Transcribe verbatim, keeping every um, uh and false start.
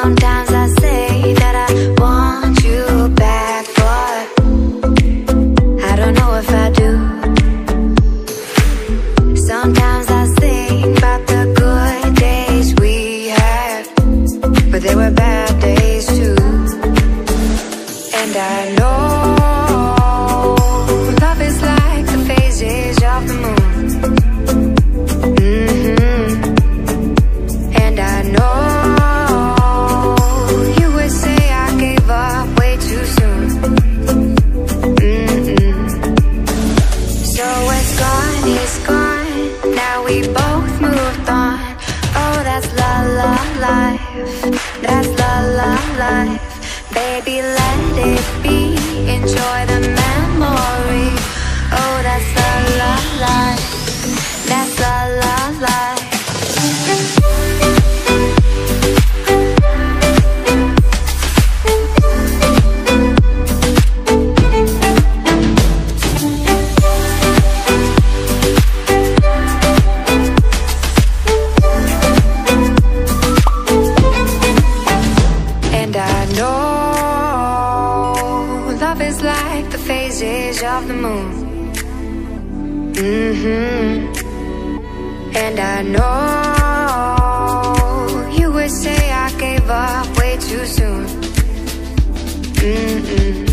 Sometimes I say that I want you back, but I don't know if I do. Sometimes I think about the good days we had, but they were bad days too. And I know love is like the phases of the moon. Mm-hmm. And I know you would say I gave up way too soon. Mm-mm. So it's gone, it's gone. Now we both moved on. Oh, that's la la life. That's la la life. Baby, let it be. Enjoy the memory. Oh, that's la la life. That's la la life. And I know love is like the phases of the moon. Mm-hmm. And I know you would say I gave up way too soon. Mm-mm.